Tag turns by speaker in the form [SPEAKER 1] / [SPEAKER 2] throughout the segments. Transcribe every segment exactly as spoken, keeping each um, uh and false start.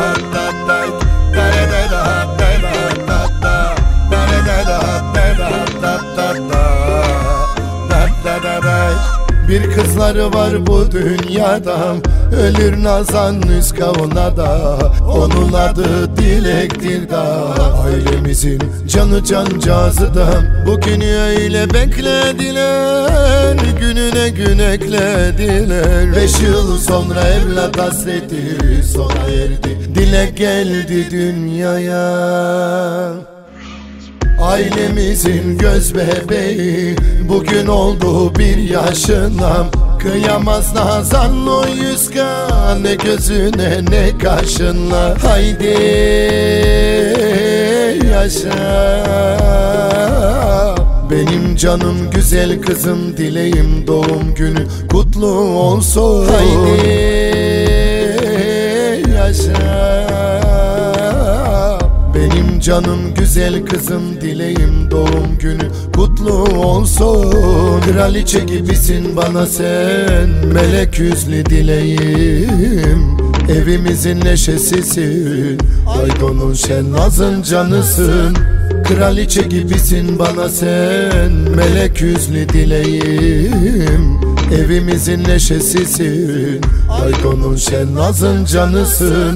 [SPEAKER 1] Bir kızları var bu dünyada, ölür nazan üst kavuna da. Onun adı Dilek'tir da, ailemizin canı cancağızı da. Bugünü öyle beklediler, gününe gün eklediler. Beş yıl sonra evlat hasreti sona erdi, Dilek geldi dünyaya. Ailemizin göz bebeği bugün oldu bir yaşına. Kıyamaz nazan o yüz kan, ne gözüne ne kaşına. Haydi yaşa benim canım güzel kızım, dileğim doğum günü kutlu olsun. Haydi yaşa benim canım güzel kızım, dileğim doğum günü kutlu olsun. Kraliçe gibisin bana sen, melek yüzlü dileğim. Evimizin neşesisin, Aydon'un şen nazın canısın. Kraliçe gibisin bana sen, melek yüzlü dileğim. Evimizin neşesisin, Aydon'un şen nazın canısın.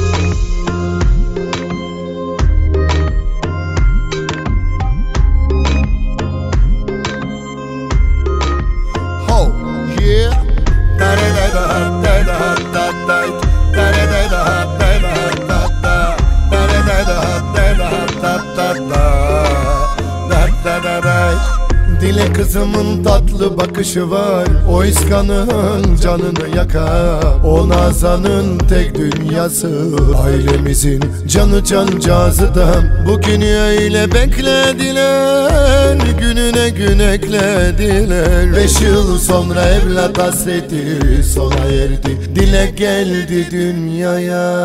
[SPEAKER 1] Dilek kızımın tatlı bakışı var, o iskanın canını yakar. O nazanın tek dünyası, ailemizin canı cancağızı da. Bugünü öyle beklediler, gününe gün eklediler. Beş yıl sonra evlat hasreti sona erdi, Dilek geldi dünyaya.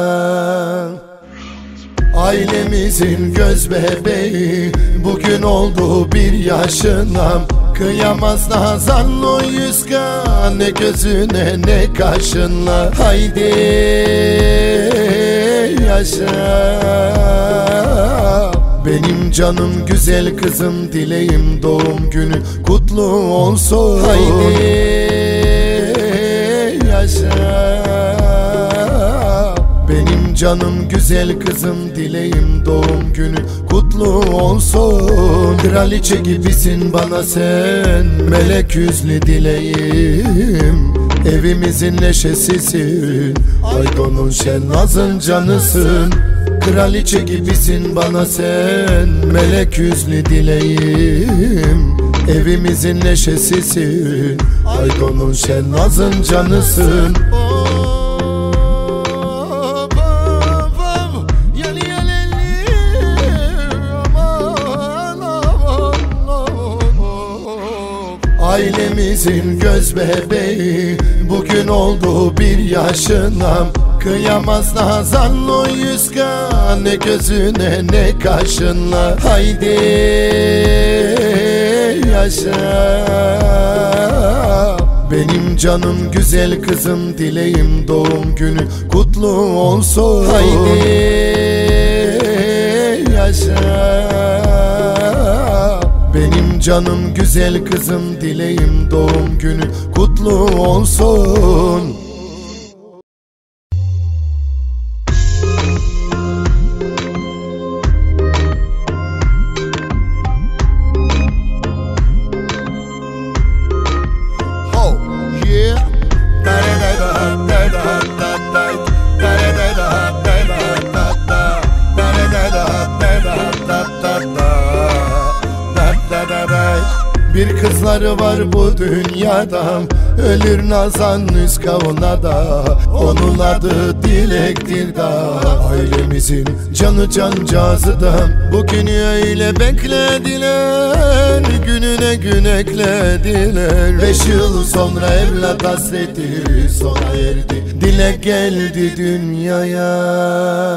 [SPEAKER 1] Ailemizin göz bebeği bugün oldu bir yaşına. Kıyamaz nazan o yüz kan, ne gözüne ne kaşına. Haydi yaşa benim canım güzel kızım, dileğim doğum günü kutlu olsun. Haydi yaşa benim canım güzel kızım, dileğim doğum günü kutlu olsun. Kraliçe gibisin bana sen, melek yüzlü dileğim. Evimizin neşesisin, Aydon'un şen nazın canısın. Kraliçe gibisin bana sen, melek yüzlü dileğim. Evimizin neşesisin, Aydon'un şen nazın canısın. Ailemizin göz bebeği bugün oldu bir yaşına. Kıyamaz nazan o yüz kan, ne gözüne ne kaşına. Haydi yaşa benim canım güzel kızım, dileğim doğum günü kutlu olsun. Haydi yaşa benim canım güzel kızım, dileğim doğum günü kutlu olsun. Bir kızları var bu dünyada, ölür nazan üst kavuna da. Onun adı Dilek'tir da, ailemizin canı cancağızı da. Bugünü öyle beklediler, gününe gün eklediler. Beş yıl sonra evlat hasreti sona erdi, Dilek geldi dünyaya.